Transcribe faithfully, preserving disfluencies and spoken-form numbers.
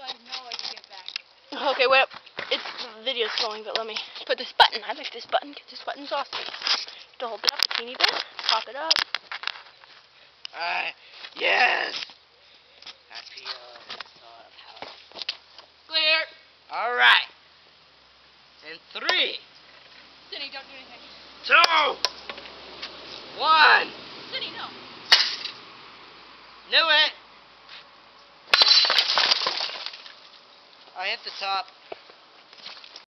so I know I can get back. Okay, well, it's the video's slowing, but let me put this button. I like this button because this button's awesome. To hold it up a teeny bit, pop it up. Alright, yes! I feel the thought of how. Clear. Alright. And three. Cindy, don't do anything. Two. One. Cindy, no. Knew it. I hit the top.